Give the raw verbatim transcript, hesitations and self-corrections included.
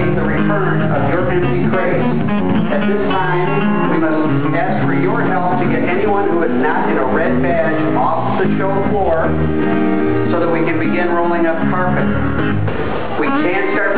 await the return of your empty crates. At this time, we must ask for your help to get anyone who is not in a red badge off the show floor so that we can begin rolling up carpet. We can't start